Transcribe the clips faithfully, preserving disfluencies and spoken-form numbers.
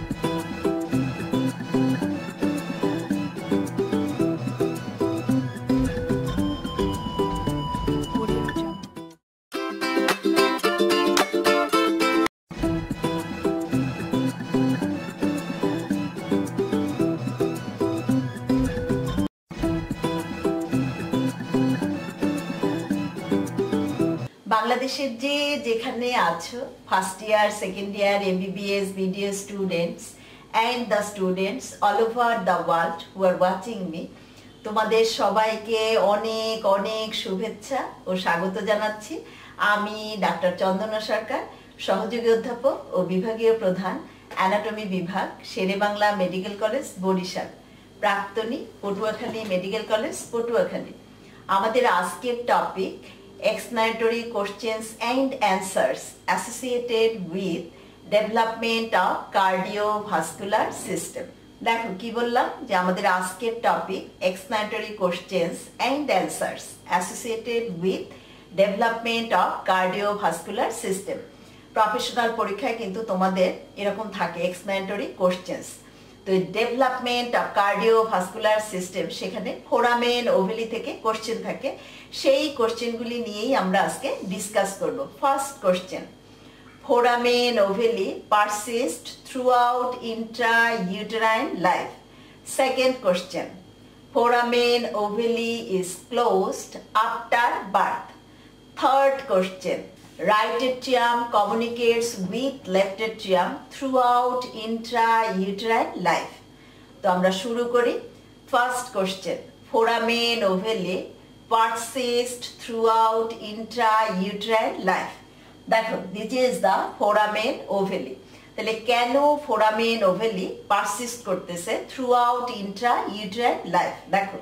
বাংলাদেশের যে যেখানে আছো first year second year MBBS BDS students and the students all over the world who are watching me, তোমাদের সবাইকে অনেক অনেক শুভেচ্ছা ও স্বাগত জানাচ্ছি। আমি ডাক্তার চন্দনা সরকার, সহযোগী অধ্যাপক ও বিভাগীয় প্রধান, অ্যানাটমি বিভাগ, শেরেবাংলা মেডিকেল কলেজ, বরিশাল, প্রাক্তনী, পটুয়াখালী মেডিকেল কলেজ, পটুয়াখালী। আমাদের আজকের topic explanatory questions and answers associated with development of cardiovascular system. দেখো কি বললাম যে আমাদের আজকের topic explanatory questions and answers associated with development of cardiovascular system. Professional পরীক্ষায় কিন্তু তোমাদের এরকম থাকে explanatory questions। তো ডেভেলপমেন্ট অফ কার্ডিওভাস্কুলার সিস্টেম, সেখানে ফোরামেন ওভেলি থেকে কোশ্চেন থাকে, সেই কোশ্চেনগুলি নিয়েই আমরা আজকে ডিসকাস করব। First question, foramen ovale persist throughout intrauterine life. Second question, foramen ovale is closed after birth. Third question, right atrium communicates with left atrium throughout intrauterine life. তো আমরা শুরু করি। First question, foramen ovale persist throughout intrauterine life. দেখো this is the foramen ovale। তাহলে কেন foramen ovale persist করতেছে throughout intrauterine life? দেখো,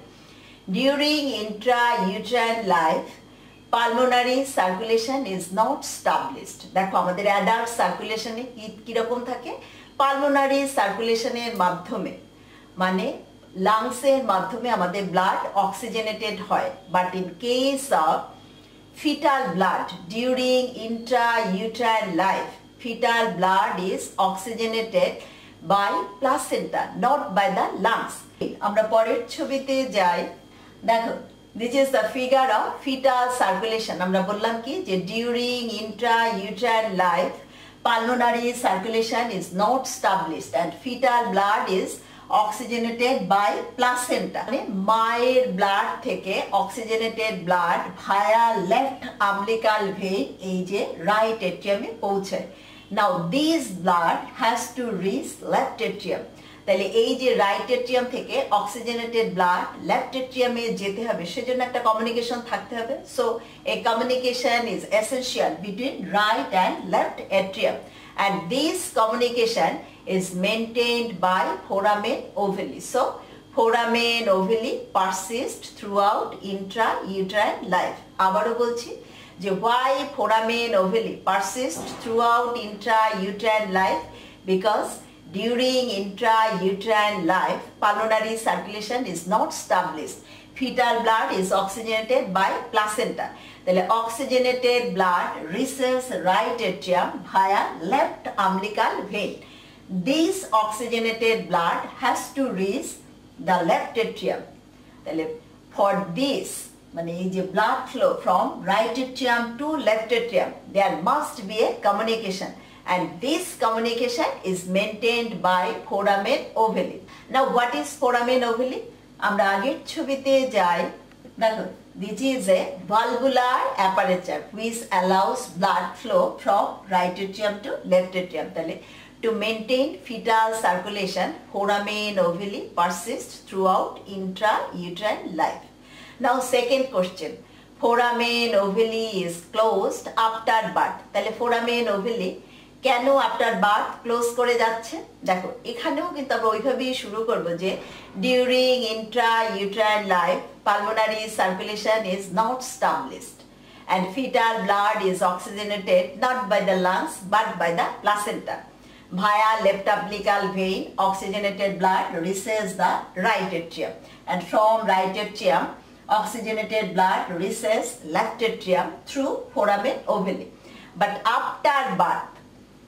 during intrauterine life pulmonary circulation is not established. দেখো আমাদের অ্যাডাল্ট সার্কুলেশনে কি কীরকম থাকে, পালমোনারি সার্কুলেশনের মাধ্যমে মানে লাংসের মাধ্যমে আমাদের ব্লাড অক্সিজেনেটেড হয়। But in case of fetal blood during intrauterine life, fetal blood is oxygenated by placenta, not by the lungs. আমরা পরের ছবিতে যাই। দেখো this is the figure of fetal circulation. আমরা বললাম কি যে during intrauterine life pulmonary circulation is not established and fetal blood is oxygenated by placenta. মানে মায়ের ব্লাড থেকে oxygenated blood via left umbilical vein এই যে রাইট এট্রিয়ামে পৌঁছায়। Now this blood has to reach left atrium. তাহলে এই যে right atrium থেকে অক্সিজেনেটেড ব্লাড লেফট এট্রিয়ামে যেতে হবে, সেজন্য একটা কমিউনিকেশন থাকতে হবে। So a communication is essential between right and left atrium, and this communication is maintained by foramen ovale. So foramen ovale persist throughout intrauterine life. আবারও বলছি যে why foramen ovale persist throughout intrauterine life, because during intrauterine life pulmonary circulation is not established, fetal blood is oxygenated by placenta. তাহলে oxygenated blood reaches right atrium via left umbilical vein. This oxygenated blood has to reach the left atrium. তাহলে for this মানে এই যে blood flow from right atrium to left atrium, there must be a communication, and this communication is maintained by foramen ovale. Now what is foramen ovale? আমরা আগের ছবিতে যাই। দেখো, this is a valvular aperture which allows blood flow from right atrium to left atrium. তাহলে to maintain fetal circulation, foramen ovale persists throughout intrauterine life. Now second question, foramen ovale is closed after birth. তাহলে foramen ovale কেন after birth close করে যাচ্ছে? দেখো এখানেও কিন্তু আমরা ওইভাবেই শুরু করব যে during intrauterine life pulmonary circulation is not established and fetal blood is oxygenated not by the lungs but by the placenta. Via left umbilical vein oxygenated blood reaches the right atrium, and from right atrium oxygenated blood reaches left atrium through foramen ovale. But after birth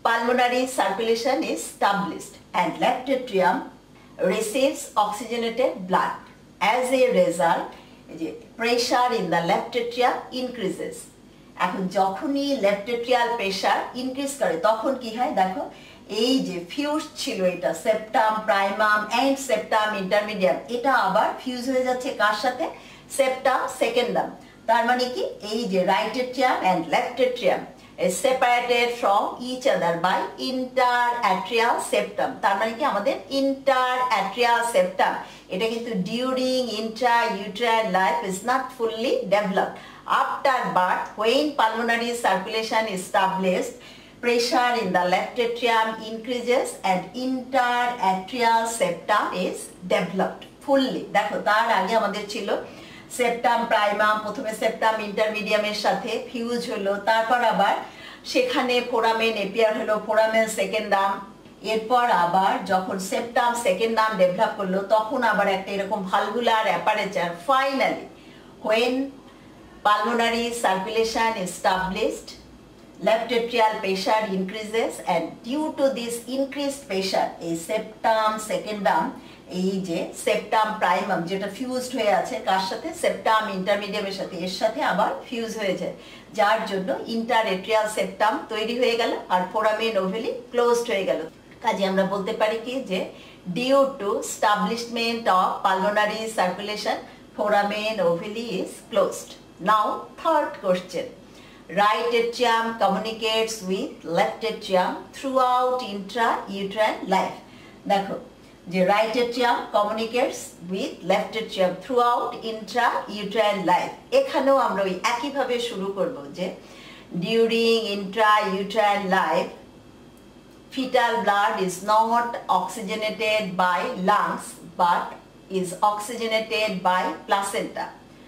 pulmonary circulation is established and left atrium receives oxygenated blood. As a result, pressure in the left atrium increases. এখন যখনই left atrial pressure increase করে তখন কি হয় দেখো, এই যে fuse ছিল এটা septum primum and septum intermedium, এটা আবার ফিউজ হয়ে যাচ্ছে কার সাথে, সেপ্টাম সেকেন্ডাম। তার মানে কি এই যে right atrium and left atrium is separated from each other by interatrial septum। তার মানে কি আমাদের interatrial septum এটা কিন্তু during intrauterine life is not fully developed. After birth, when pulmonary circulation is established, pressure in the left atrium increases and interatrial septum is developed fully। দেখো তার আগে আমাদের ছিল সেপ্টাম প্রাইমাম, প্রথমে সেপ্টাম ইন্টারমিডিয়ামের সাথে ফিউজ হলো, তারপর আবার সেখানে ফোরামেন এপিয়ার হলো, ফোরামেন সেকেন্ডাম, এরপর আবার যখন সেপ্টাম সেকেন্ডাম ডেভেলপ করলো তখন আবার একটা এরকম valvular aperture. Finally when pulmonary circulation is established, left atrial pressure increases and due to this increased pressure a septum secundum, এই যে সেপ্টাম প্রাইমাম যেটা ফিউজড হয়ে আছে কার সাথে, সেপ্টাম ইন্টারমিডিয়ামের সাথে, এর সাথে আবার ফিউজ হয়েছে, যার জন্য ইন্টারএট্রিয়াল সেপ্টাম তৈরি হয়ে গেল আর ফোরামেন ওভেলি ক্লোজড হয়ে গেল। কাজে আমরা বলতে পারি কি যে due to establishment of pulmonary circulation foramen ovale is closed. Now third question. Right atrium communicates with left atrium throughout intrauterine life. দেখো যে right atrium communicates with left atrium throughout intrauterine life. এখানেও আমরা ওই একইভাবে শুরু করব যে during intrauterine life fetal blood is not oxygenated by lungs but is oxygenated by placenta.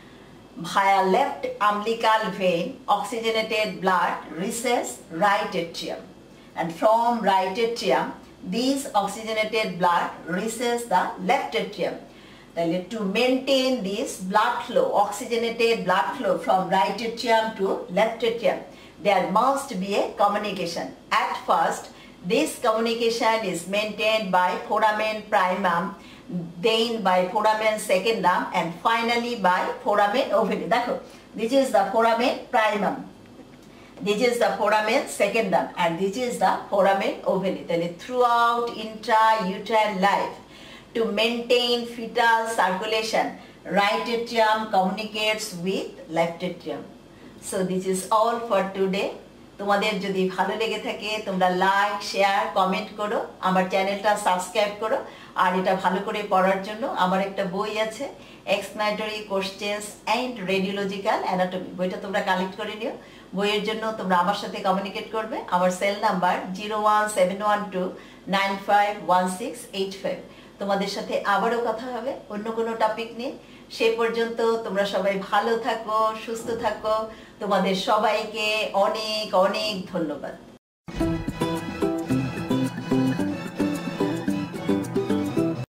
Via left umbilical vein, oxygenated blood reaches right atrium, and from right atrium this oxygenated blood reaches the left atrium. Then to maintain this blood flow, oxygenated blood flow from right atrium to left atrium, there must be a communication. At first, this communication is maintained by foramen primum, then by foramen secundum, and finally by foramen ovale. দেখো, this is the foramen primum, this is the foramen secundum, and this is the foramen ovale. তাহলে throughout intrauterine life, to maintain fetal circulation, right atrium communicates with left atrium. So this is all for today. তোমাদের যদি ভালো লেগে থাকে তোমরা like share comment করো, আমার চ্যানেলটা সাবস্ক্রাইব করো, আর এটা ভালো করে পড়ার জন্য আমার একটা বই আছে explanatory questions and radiological anatomy, বইটা তোমরা কালেক্ট করে নিও। বইয়ের জন্য তোমরা আমার সাথে কমিউনিকেট করবে। আমার cell number zero one seven one two nine five one six eight five. তোমাদের সাথে আবারও কথা হবে অন্য কোনো টপিক নিয়ে। সে পর্যন্ত তোমরা সবাই ভালো থাকো, সুস্থ থাকো। তোমাদের সবাইকে অনেক অনেক ধন্যবাদ।